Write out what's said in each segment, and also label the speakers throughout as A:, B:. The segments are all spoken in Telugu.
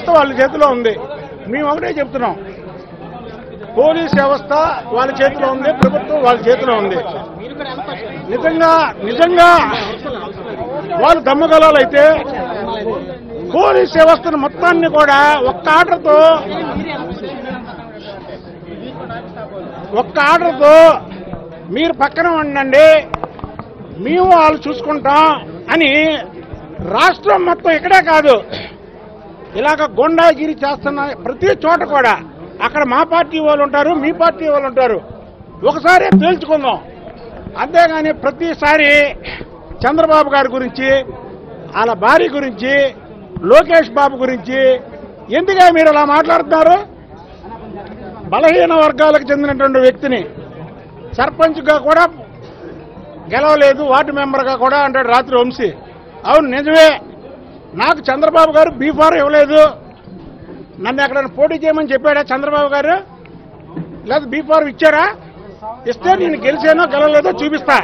A: వ్యవస్థ వాళ్ళ చేతిలో ఉంది. మేము ఒకటే చెప్తున్నాం, పోలీస్ వ్యవస్థ వాళ్ళ చేతిలో ఉంది, ప్రభుత్వం వాళ్ళ చేతిలో ఉంది. నిజంగా వాళ్ళు దమ్మగలాలైతే పోలీస్ వ్యవస్థను మొత్తాన్ని కూడా ఒక్క ఆర్డర్తో మీరు పక్కన ఉండండి, మేము వాళ్ళు చూసుకుంటాం అని రాష్ట్రం మొత్తం ఇక్కడే కాదు, ఇలాగ గొండాగిరి చేస్తున్న ప్రతి చోట కూడా అక్కడ మా పార్టీ వాళ్ళు ఉంటారు, మీ పార్టీ వాళ్ళు ఉంటారు. ఒకసారి తేల్చుకుందాం. అంతేగాని ప్రతిసారి చంద్రబాబు గారి గురించి, వాళ్ళ భార్య గురించి, లోకేష్ బాబు గురించి ఎందుకే మీరు అలా మాట్లాడుతున్నారు? బలహీన వర్గాలకు చెందినటువంటి వ్యక్తిని సర్పంచ్గా కూడా గెలవలేదు, వార్డు మెంబర్గా కూడా అంటాడు రాత్రి వంశీ. అవును నిజమే, నాకు చంద్రబాబు గారు బీఫార్ ఇవ్వలేదు. నన్ను ఎక్కడైనా పోటీ చేయమని చెప్పాడా చంద్రబాబు గారు? లేదా బీఫార్ ఇచ్చారా? ఇస్తే నేను గెలిచానో గెలవలేదో చూపిస్తా.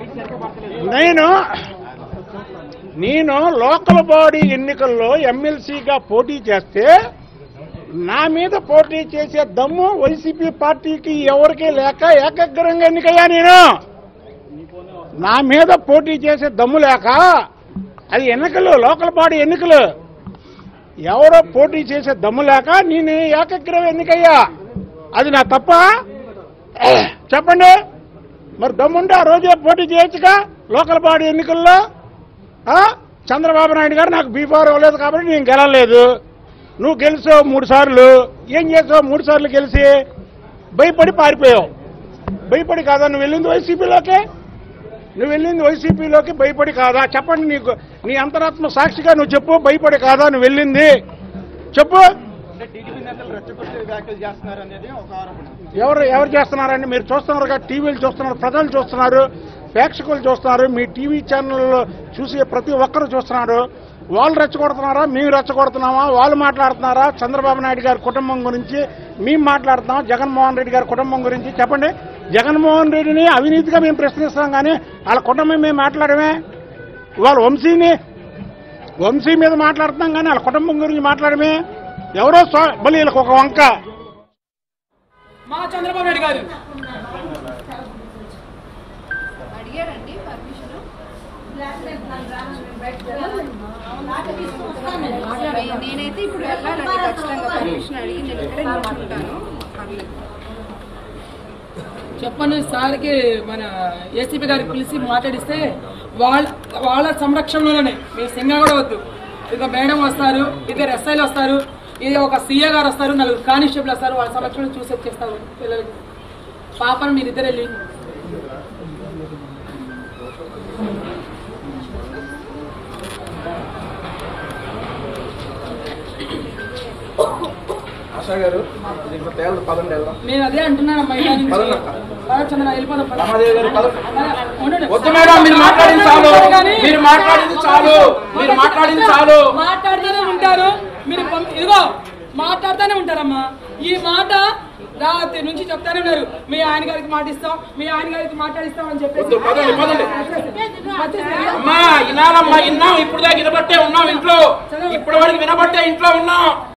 A: నేను లోకల్ బాడీ ఎన్నికల్లో ఎమ్మెల్సీగా పోటీ చేస్తే నా మీద పోటీ చేసే దమ్ము వైసీపీ పార్టీకి ఎవరికీ లేక ఏకగ్రంగా ఎన్నికయ్యా. నేను నా మీద పోటీ చేసే దమ్ము లేక, అది ఎన్నికలు, లోకల్ బాడీ ఎన్నికలు, ఎవరో పోటీ చేసే దమ్ము లేక నేను ఏకగ్రహం ఎన్నికయ్యా. అది నా తప్ప? చెప్పండి. మరి దమ్ముంటే ఆ రోజే పోటీ చేయొచ్చుగా లోకల్ బాడీ ఎన్నికల్లో. చంద్రబాబు నాయుడు గారు నాకు బీఫార్ ఇవ్వలేదు కాబట్టి నేను గెలవలేదు. నువ్వు గెలిచావు 3 సార్లు. ఏం చేసావు? 3 సార్లు గెలిచి భయపడి పారిపోయావు. భయపడి కాదా నువ్వు వెళ్ళింది వైసీపీలోకి? భయపడి కాదా? చెప్పండి, నీకు నీ అంతరాత్మ సాక్షిగా నువ్వు చెప్పు. భయపడి కాదా నువ్వు వెళ్ళింది? చెప్పు. ఎవరు చేస్తున్నారండి? మీరు చూస్తున్నారు కదా, టీవీలు చూస్తున్నారు, ప్రజలు చూస్తున్నారు, ప్రేక్షకులు చూస్తున్నారు, మీ టీవీ ఛానల్లో చూసే ప్రతి ఒక్కరు చూస్తున్నారు. వాళ్ళు రెచ్చగొడుతున్నారా, మేము రెచ్చగొడుతున్నామా? వాళ్ళు మాట్లాడుతున్నారా చంద్రబాబు నాయుడు గారి కుటుంబం గురించి? మేము మాట్లాడుతున్నాం జగన్మోహన్ రెడ్డి గారి కుటుంబం గురించి. చెప్పండి. జగన్మోహన్ రెడ్డిని అవినీతిగా మేము ప్రశ్నిస్తాం, కానీ వాళ్ళ కుటుంబం మేము మాట్లాడమే. వాళ్ళ వంశీ మీద మాట్లాడుతున్నాం, కానీ వాళ్ళ కుటుంబం గురించి మాట్లాడమే. ఎవరో మళ్ళీ వీళ్ళకి ఒక వంక.
B: మా చంద్రబాబు నాయుడు గారు
C: నేనైతే ఇప్పుడు వెళ్ళాలండి, ఖచ్చితంగా పర్మిషన్ అడిగి నేను ఇక్కడే నిల్చుంటాను.
B: చెప్పండి సార్కి, మన ఏసీపీ గారికి పిలిచి మాట్లాడిస్తే వాళ్ళ సంరక్షణలోనే మీరు సింగ కూడా వద్దు. ఇక మేడం వస్తారు, 2 ఎస్ఐలు వస్తారు, ఇది ఒక సీఏ గారు వస్తారు, 4 కానిస్టేబుల్ వస్తారు. వాళ్ళ సంరక్షణ చూసి వచ్చేస్తారు పిల్లలకి. పాపను మీరు 2 వెళ్ళి నేను అదే అంటున్నానమ్మా. మాట్లాడుతూనే ఉంటారు మీరు. ఇదిగో మాట్లాడుతూనే ఉంటారమ్మా. ఈ మాట రాత్రి నుంచి చెప్తానే ఉన్నారు. మీ ఆయన గారికి మాటిస్తాం, మీ ఆయన గారికి మాట్లాడిస్తాం అని చెప్పేసి.
D: ఇప్పుడు దాకా వినబట్టే ఉన్నాం ఇంట్లో, ఇప్పటి వరకు వినబట్టే ఇంట్లో ఉన్నాం.